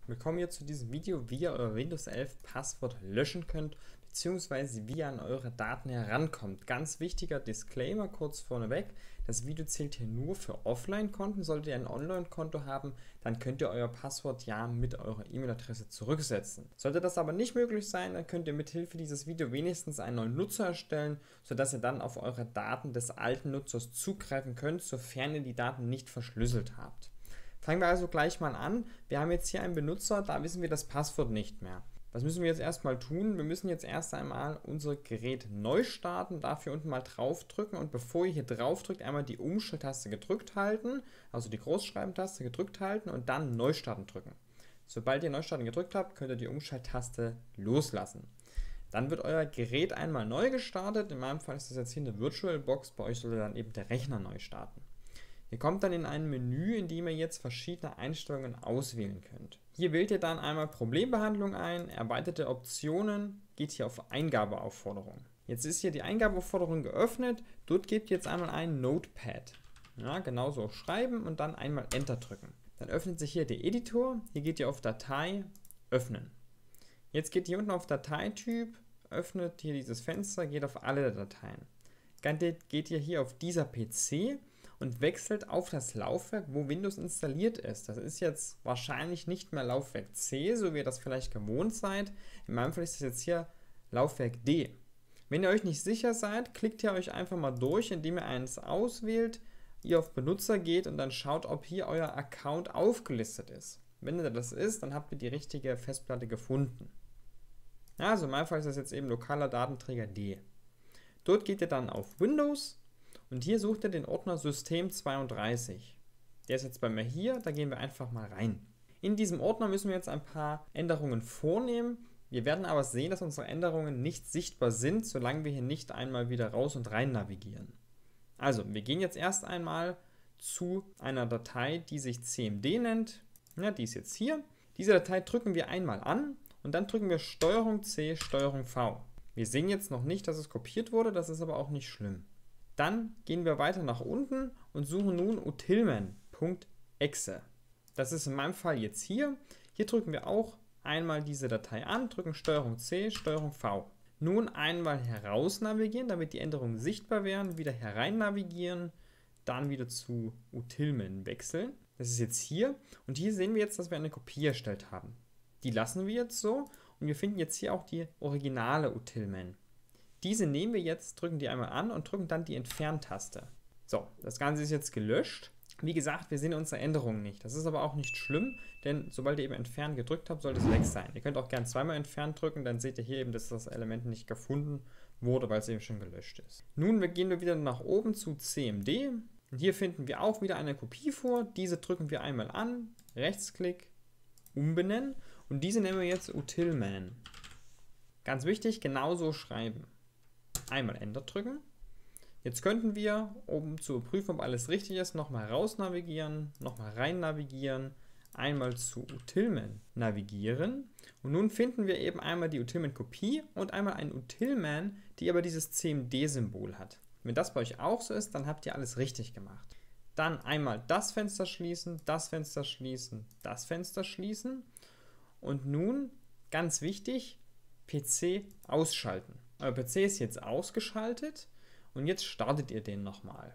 Willkommen hier zu diesem Video, wie ihr euer Windows 11 Passwort löschen könnt, beziehungsweise wie ihr an eure Daten herankommt. Ganz wichtiger Disclaimer kurz vorneweg, das Video zählt hier nur für Offline-Konten. Solltet ihr ein Online-Konto haben, dann könnt ihr euer Passwort ja mit eurer E-Mail-Adresse zurücksetzen. Sollte das aber nicht möglich sein, dann könnt ihr mithilfe dieses Videos wenigstens einen neuen Nutzer erstellen, sodass ihr dann auf eure Daten des alten Nutzers zugreifen könnt, sofern ihr die Daten nicht verschlüsselt habt. Fangen wir also gleich mal an. Wir haben jetzt hier einen Benutzer, da wissen wir das Passwort nicht mehr. Was müssen wir jetzt erstmal tun? Wir müssen jetzt erst einmal unser Gerät neu starten, dafür unten mal draufdrücken und bevor ihr hier draufdrückt, einmal die Umschalttaste gedrückt halten, also die Großschreibentaste gedrückt halten und dann Neustarten drücken. Sobald ihr Neustarten gedrückt habt, könnt ihr die Umschalttaste loslassen. Dann wird euer Gerät einmal neu gestartet, in meinem Fall ist das jetzt hier eine VirtualBox, bei euch sollte dann eben der Rechner neu starten. Ihr kommt dann in ein Menü, in dem ihr jetzt verschiedene Einstellungen auswählen könnt. Hier wählt ihr dann einmal Problembehandlung ein, erweiterte Optionen, geht hier auf Eingabeaufforderung. Jetzt ist hier die Eingabeaufforderung geöffnet, dort gebt ihr jetzt einmal ein Notepad. Ja, genauso schreiben und dann einmal Enter drücken. Dann öffnet sich hier der Editor, hier geht ihr auf Datei, Öffnen. Jetzt geht ihr unten auf Dateityp, öffnet hier dieses Fenster, geht auf alle Dateien. Dann geht ihr hier auf dieser PC und wechselt auf das Laufwerk, wo Windows installiert ist. Das ist jetzt wahrscheinlich nicht mehr Laufwerk C, so wie ihr das vielleicht gewohnt seid. In meinem Fall ist das jetzt hier Laufwerk D. Wenn ihr euch nicht sicher seid, klickt ihr euch einfach mal durch, indem ihr eins auswählt, ihr auf Benutzer geht und dann schaut, ob hier euer Account aufgelistet ist. Wenn das ist, dann habt ihr die richtige Festplatte gefunden. Ja, also in meinem Fall ist das jetzt eben lokaler Datenträger D. Dort geht ihr dann auf Windows und hier sucht ihr den Ordner System 32. Der ist jetzt bei mir hier, da gehen wir einfach mal rein. In diesem Ordner müssen wir jetzt ein paar Änderungen vornehmen. Wir werden aber sehen, dass unsere Änderungen nicht sichtbar sind, solange wir hier nicht einmal wieder raus und rein navigieren. Also, wir gehen jetzt erst einmal zu einer Datei, die sich cmd nennt. Ja, die ist jetzt hier. Diese Datei drücken wir einmal an und dann drücken wir STRG C, STRG V. Wir sehen jetzt noch nicht, dass es kopiert wurde, das ist aber auch nicht schlimm. Dann gehen wir weiter nach unten und suchen nun utilmen.exe. Das ist in meinem Fall jetzt hier. Hier drücken wir auch einmal diese Datei an, drücken STRG C, STRG V. Nun einmal heraus navigieren, damit die Änderungen sichtbar werden, wieder herein navigieren, dann wieder zu utilmen wechseln. Das ist jetzt hier und hier sehen wir jetzt, dass wir eine Kopie erstellt haben. Die lassen wir jetzt so und wir finden jetzt hier auch die originale utilmen. Diese nehmen wir jetzt, drücken die einmal an und drücken dann die Entfernen-Taste. So, das Ganze ist jetzt gelöscht. Wie gesagt, wir sehen unsere Änderungen nicht. Das ist aber auch nicht schlimm, denn sobald ihr eben Entfernen gedrückt habt, sollte es weg sein. Ihr könnt auch gerne zweimal Entfernen drücken, dann seht ihr hier eben, dass das Element nicht gefunden wurde, weil es eben schon gelöscht ist. Nun gehen wir wieder nach oben zu CMD. Und hier finden wir auch wieder eine Kopie vor. Diese drücken wir einmal an, Rechtsklick, umbenennen und diese nennen wir jetzt utilmen. Ganz wichtig, genauso schreiben. Einmal Enter drücken. Jetzt könnten wir, um zu überprüfen, ob alles richtig ist, nochmal raus navigieren, nochmal rein navigieren, einmal zu utilmen navigieren und nun finden wir eben einmal die utilmen-Kopie und einmal ein utilmen, die aber dieses CMD-Symbol hat. Wenn das bei euch auch so ist, dann habt ihr alles richtig gemacht. Dann einmal das Fenster schließen, das Fenster schließen, das Fenster schließen und nun, ganz wichtig, PC ausschalten. Euer PC ist jetzt ausgeschaltet und jetzt startet ihr den nochmal.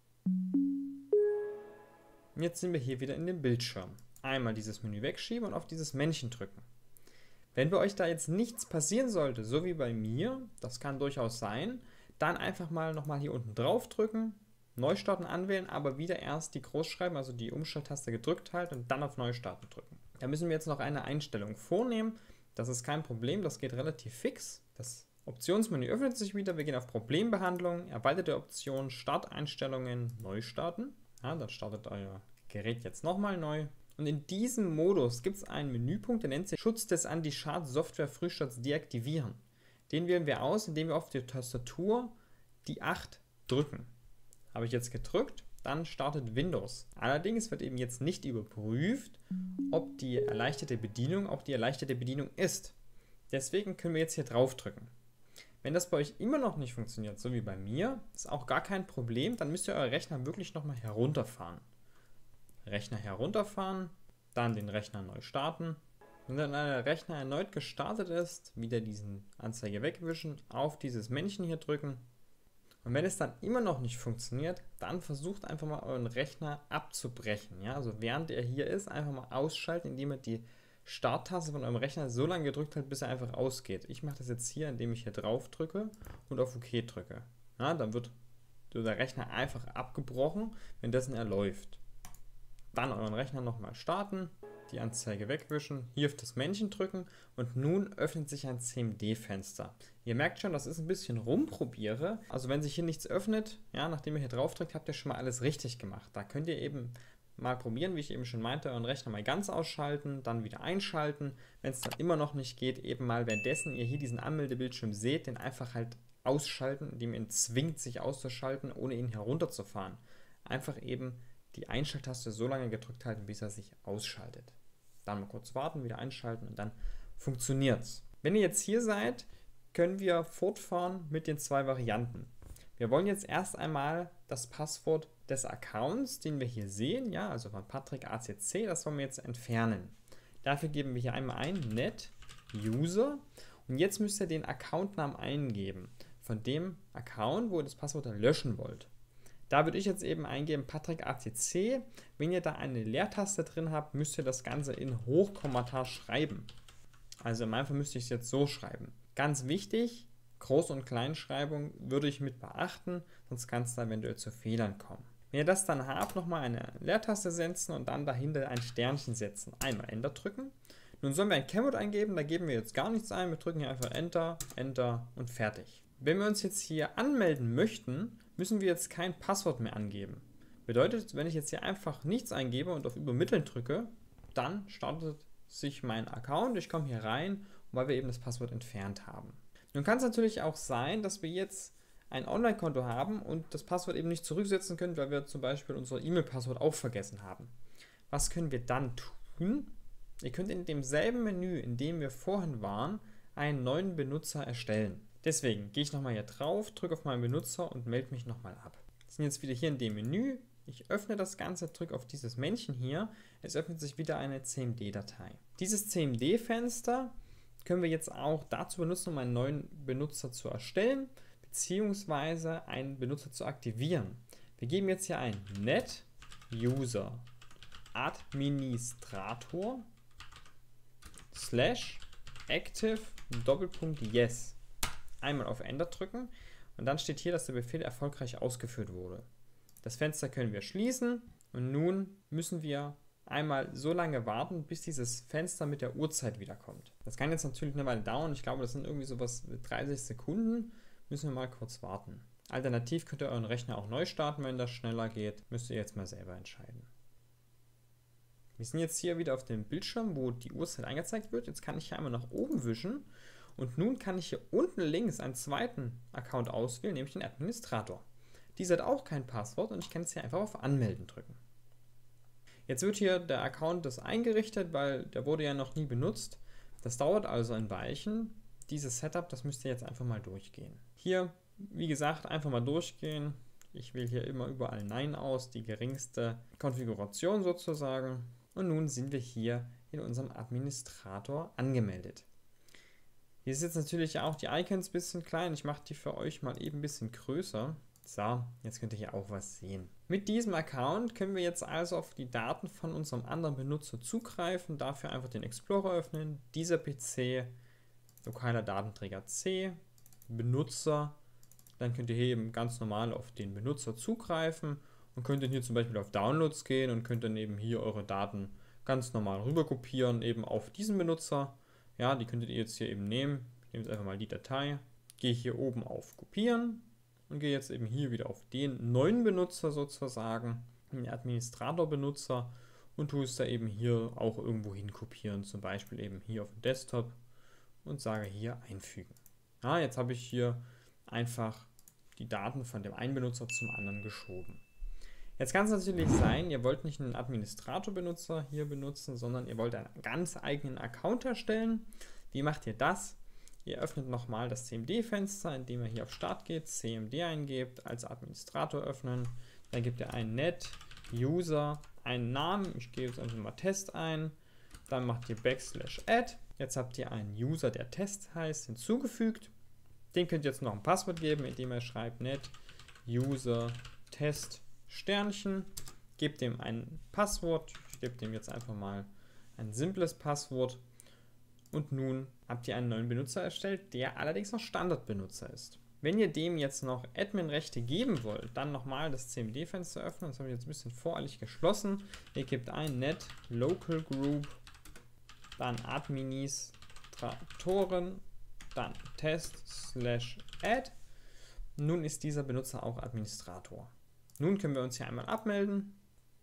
Und jetzt sind wir hier wieder in dem Bildschirm. Einmal dieses Menü wegschieben und auf dieses Männchen drücken. Wenn bei euch da jetzt nichts passieren sollte, so wie bei mir, das kann durchaus sein, dann einfach mal nochmal hier unten drauf drücken, Neustarten anwählen, aber wieder erst die Großschreiben, also die Umschalttaste gedrückt halten und dann auf Neustarten drücken. Da müssen wir jetzt noch eine Einstellung vornehmen. Das ist kein Problem, das geht relativ fix. Das Optionsmenü öffnet sich wieder, wir gehen auf Problembehandlung, erweiterte Optionen, Starteinstellungen, Neustarten. Ja, dann startet euer Gerät jetzt nochmal neu. Und in diesem Modus gibt es einen Menüpunkt, der nennt sich Schutz des Anti-Schad-Software-Frühstarts deaktivieren. Den wählen wir aus, indem wir auf die Tastatur die 8 drücken. Habe ich jetzt gedrückt, dann startet Windows. Allerdings wird eben jetzt nicht überprüft, ob die erleichterte Bedienung auch die erleichterte Bedienung ist. Deswegen können wir jetzt hier drauf drücken. Wenn das bei euch immer noch nicht funktioniert, so wie bei mir, ist auch gar kein Problem, dann müsst ihr euren Rechner wirklich nochmal herunterfahren. Rechner herunterfahren, dann den Rechner neu starten Wenn dann der Rechner erneut gestartet ist, wieder diesen Anzeige wegwischen, auf dieses Männchen hier drücken. Und wenn es dann immer noch nicht funktioniert, dann versucht einfach mal euren Rechner abzubrechen. Ja? Also während er hier ist, einfach mal ausschalten, indem ihr die Starttaste von eurem Rechner so lange gedrückt habt, bis er einfach ausgeht. Ich mache das jetzt hier, indem ich hier drauf drücke und auf OK drücke. Ja, dann wird der Rechner einfach abgebrochen, währenddessen er läuft. Dann euren Rechner nochmal starten, die Anzeige wegwischen, hier auf das Männchen drücken und nun öffnet sich ein CMD-Fenster. Ihr merkt schon, das ist ein bisschen rumprobiere. Also wenn sich hier nichts öffnet, ja, nachdem ihr hier drauf drückt, habt ihr schon mal alles richtig gemacht. Da könnt ihr eben mal probieren, wie ich eben schon meinte, euren Rechner mal ganz ausschalten, dann wieder einschalten. Wenn es dann immer noch nicht geht, eben mal währenddessen ihr hier diesen Anmeldebildschirm seht, den einfach halt ausschalten, indem ihr ihn zwingt, sich auszuschalten, ohne ihn herunterzufahren. Einfach eben die Einschalttaste so lange gedrückt halten, bis er sich ausschaltet. Dann mal kurz warten, wieder einschalten und dann funktioniert es. Wenn ihr jetzt hier seid, können wir fortfahren mit den zwei Varianten. Wir wollen jetzt erst einmal das Passwort des Accounts, den wir hier sehen, ja, also von Patrick ACC, das wollen wir jetzt entfernen. Dafür geben wir hier einmal ein net-user und jetzt müsst ihr den Accountnamen eingeben von dem Account, wo ihr das Passwort dann löschen wollt. Da würde ich jetzt eben eingeben Patrick ACC. Wenn ihr da eine Leertaste drin habt, müsst ihr das Ganze in Hochkommentar schreiben. Also in meinem Fall müsste ich es jetzt so schreiben. Ganz wichtig, Groß- und Kleinschreibung würde ich mit beachten, sonst kann es da eventuell zu Fehlern kommen. Wenn ihr das dann habt, nochmal eine Leertaste setzen und dann dahinter ein Sternchen setzen. Einmal Enter drücken. Nun sollen wir ein Kennwort eingeben, da geben wir jetzt gar nichts ein. Wir drücken hier einfach Enter, Enter und fertig. Wenn wir uns jetzt hier anmelden möchten, müssen wir jetzt kein Passwort mehr angeben. Bedeutet, wenn ich jetzt hier einfach nichts eingebe und auf Übermitteln drücke, dann startet sich mein Account, ich komme hier rein, weil wir eben das Passwort entfernt haben. Nun kann es natürlich auch sein, dass wir jetzt ein Online-Konto haben und das Passwort eben nicht zurücksetzen können, weil wir zum Beispiel unser E-Mail-Passwort auch vergessen haben. Was können wir dann tun? Ihr könnt in demselben Menü, in dem wir vorhin waren, einen neuen Benutzer erstellen. Deswegen gehe ich nochmal hier drauf, drücke auf meinen Benutzer und melde mich nochmal ab. Wir sind jetzt wieder hier in dem Menü. Ich öffne das Ganze, drücke auf dieses Männchen hier. Es öffnet sich wieder eine CMD-Datei. Dieses CMD-Fenster können wir jetzt auch dazu benutzen, um einen neuen Benutzer zu erstellen, beziehungsweise einen Benutzer zu aktivieren. Wir geben jetzt hier ein net-user administrator /active:yes. Einmal auf Enter drücken und dann steht hier, dass der Befehl erfolgreich ausgeführt wurde. Das Fenster können wir schließen und nun müssen wir einmal so lange warten, bis dieses Fenster mit der Uhrzeit wiederkommt. Das kann jetzt natürlich eine Weile dauern. Ich glaube, das sind irgendwie sowas mit 30 Sekunden. Müssen wir mal kurz warten. Alternativ könnt ihr euren Rechner auch neu starten, wenn das schneller geht. Müsst ihr jetzt mal selber entscheiden. Wir sind jetzt hier wieder auf dem Bildschirm, wo die Uhrzeit angezeigt wird. Jetzt kann ich hier einmal nach oben wischen. Und nun kann ich hier unten links einen zweiten Account auswählen, nämlich den Administrator. Dieser hat auch kein Passwort und ich kann jetzt hier einfach auf Anmelden drücken. Jetzt wird hier der Account eingerichtet, weil der wurde ja noch nie benutzt. Das dauert also ein Weilchen. Dieses Setup, das müsst ihr jetzt einfach mal durchgehen. Hier, wie gesagt, einfach mal durchgehen. Ich wähle hier immer überall Nein aus, die geringste Konfiguration sozusagen. Und nun sind wir hier in unserem Administrator angemeldet. Hier ist jetzt natürlich auch die Icons ein bisschen klein. Ich mache die für euch mal eben ein bisschen größer. So, jetzt könnt ihr hier auch was sehen. Mit diesem Account können wir jetzt also auf die Daten von unserem anderen Benutzer zugreifen. Dafür einfach den Explorer öffnen. Dieser PC, lokaler Datenträger C, Benutzer. Dann könnt ihr hier eben ganz normal auf den Benutzer zugreifen und könnt dann hier zum Beispiel auf Downloads gehen und könnt dann eben hier eure Daten ganz normal rüber kopieren, eben auf diesen Benutzer. Ja, die könntet ihr jetzt hier eben nehmen. Ich nehme jetzt einfach mal die Datei, gehe hier oben auf Kopieren und gehe jetzt eben hier wieder auf den neuen Benutzer sozusagen, den Administrator-Benutzer und tue es da eben hier auch irgendwo hin kopieren, zum Beispiel eben hier auf dem Desktop und sage hier einfügen. Ja, jetzt habe ich hier einfach die Daten von dem einen Benutzer zum anderen geschoben. Jetzt kann es natürlich sein, ihr wollt nicht einen Administrator-Benutzer hier benutzen, sondern ihr wollt einen ganz eigenen Account erstellen. Wie macht ihr das? Ihr öffnet nochmal das CMD-Fenster, indem ihr hier auf Start geht, CMD eingebt, als Administrator öffnen. Dann gebt ihr einen net-user, einen Namen, ich gebe jetzt einfach mal Test ein. Dann macht ihr /add. Jetzt habt ihr einen User, der Test heißt, hinzugefügt. Dem könnt ihr jetzt noch ein Passwort geben, indem ihr schreibt net user test Sternchen. Gebt dem ein Passwort. Ich gebe dem jetzt einfach mal ein simples Passwort. Und nun habt ihr einen neuen Benutzer erstellt, der allerdings noch Standardbenutzer ist. Wenn ihr dem jetzt noch Admin-Rechte geben wollt, dann nochmal das CMD-Fenster öffnen. Das habe ich jetzt ein bisschen voreilig geschlossen. Ihr gebt ein net local group, dann Administratoren, dann test/add. Nun ist dieser Benutzer auch Administrator. Nun können wir uns hier einmal abmelden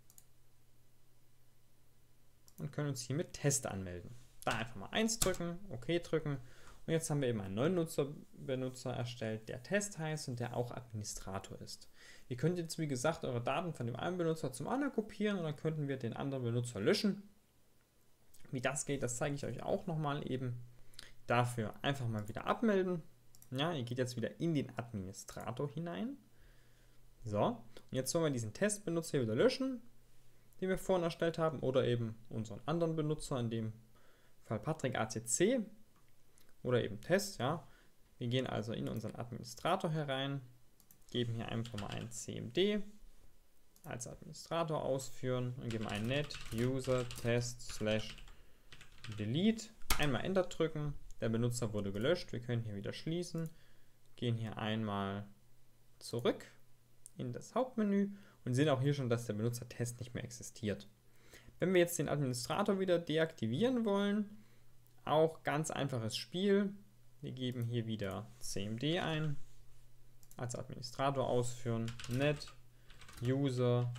und können uns hier mit Test anmelden. Da einfach mal 1 drücken, OK drücken. Und jetzt haben wir eben einen neuen Benutzer erstellt, der Test heißt und der auch Administrator ist. Ihr könnt jetzt, wie gesagt, eure Daten von dem einen Benutzer zum anderen kopieren und dann könnten wir den anderen Benutzer löschen. Wie das geht, das zeige ich euch auch nochmal eben. Dafür einfach mal wieder abmelden. Ja, ihr geht jetzt wieder in den Administrator hinein. So, und jetzt wollen wir diesen Testbenutzer hier wieder löschen, den wir vorhin erstellt haben, oder eben unseren anderen Benutzer, in dem Fall Patrick ACC oder eben Test. Ja. Wir gehen also in unseren Administrator herein, geben hier einfach mal ein CMD als Administrator ausführen und geben ein net user test/delete. Einmal Enter drücken. Der Benutzer wurde gelöscht. Wir können hier wieder schließen. Gehen hier einmal zurück in das Hauptmenü und sehen auch hier schon, dass der Benutzer-Test nicht mehr existiert. Wenn wir jetzt den Administrator wieder deaktivieren wollen, auch ganz einfaches Spiel. Wir geben hier wieder CMD ein, als Administrator ausführen, net user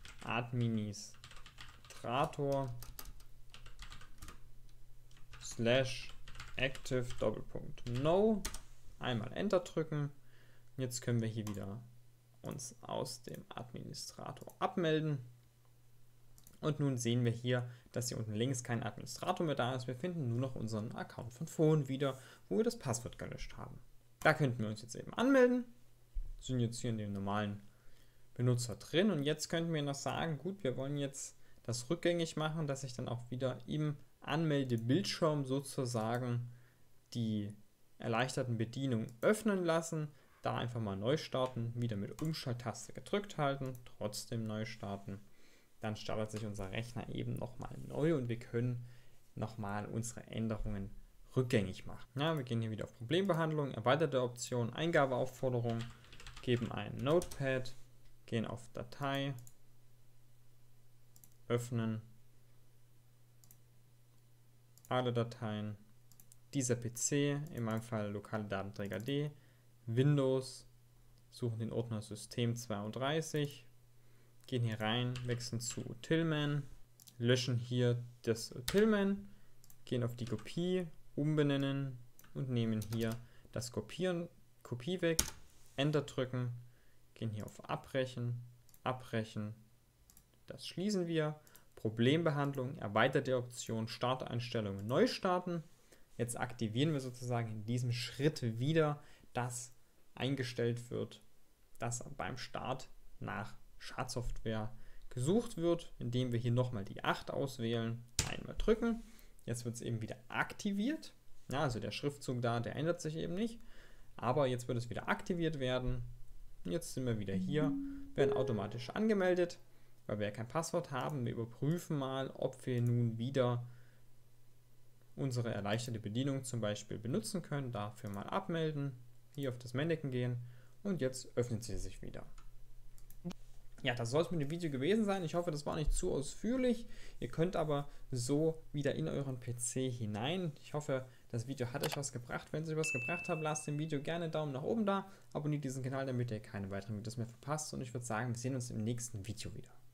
administrator /active :no, einmal Enter drücken. Jetzt können wir hier wieder uns aus dem Administrator abmelden. Und nun sehen wir hier, dass hier unten links kein Administrator mehr da ist. Wir finden nur noch unseren Account von vorhin wieder, wo wir das Passwort gelöscht haben. Da könnten wir uns jetzt eben anmelden. Sind jetzt hier in dem normalen Benutzer drin. Und jetzt könnten wir noch sagen, gut, wir wollen jetzt das rückgängig machen, dass sich dann auch wieder im Anmeldebildschirm sozusagen die erleichterten Bedienungen öffnen lassen. Da einfach mal neu starten, wieder mit Umschalttaste gedrückt halten, trotzdem neu starten. Dann startet sich unser Rechner eben nochmal neu und wir können nochmal unsere Änderungen rückgängig machen. Ja, wir gehen hier wieder auf Problembehandlung, erweiterte Option, Eingabeaufforderung, geben ein Notepad, gehen auf Datei, öffnen, alle Dateien, dieser PC, in meinem Fall lokale Datenträger D, Windows, suchen den Ordner System 32, gehen hier rein, wechseln zu Tillman, löschen hier das Tillman, gehen auf die Kopie, umbenennen und nehmen hier das Kopie weg, Enter drücken, gehen hier auf Abbrechen, abbrechen, das schließen wir. Problembehandlung, erweiterte Option, Starteinstellungen, neu starten. Jetzt aktivieren wir sozusagen in diesem Schritt wieder, dass eingestellt wird, dass beim Start nach Schadsoftware gesucht wird, indem wir hier nochmal die 8 auswählen, einmal drücken. Jetzt wird es eben wieder aktiviert. Ja, also der Schriftzug da, der ändert sich eben nicht. Aber jetzt wird es wieder aktiviert werden. Und jetzt sind wir wieder hier, werden automatisch angemeldet, weil wir ja kein Passwort haben. Wir überprüfen mal, ob wir nun wieder unsere erleichterte Bedienung zum Beispiel benutzen können. Dafür mal abmelden, hier auf das Mannequin gehen und jetzt öffnet sie sich wieder. Ja, das soll es mit dem Video gewesen sein. Ich hoffe, das war nicht zu ausführlich. Ihr könnt aber so wieder in euren PC hinein. Ich hoffe, das Video hat euch was gebracht. Wenn es euch was gebracht hat, lasst dem Video gerne einen Daumen nach oben da. Abonniert diesen Kanal, damit ihr keine weiteren Videos mehr verpasst. Und ich würde sagen, wir sehen uns im nächsten Video wieder.